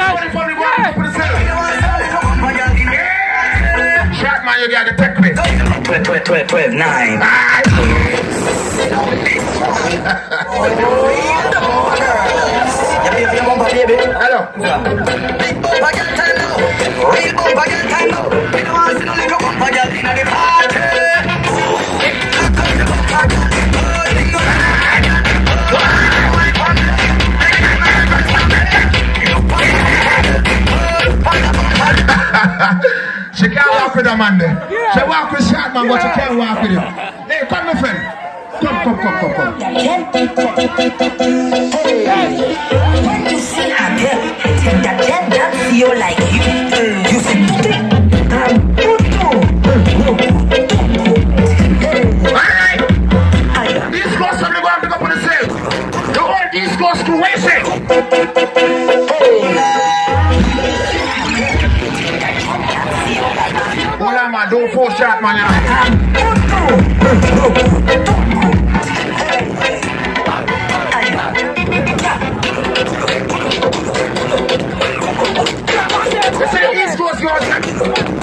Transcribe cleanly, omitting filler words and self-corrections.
Shot man, you gotta take me. 12, 9. Hello. She can't walk with a man there. She walk with short man, but she can't walk with him. Hey, come my friend. Come. Hey, when you see her girl, that you like you see Alright. These girls are going to pick up on the sale. The whole these girls to waste it. Hold on, man. Don't force shot, man. They say East Coast girls.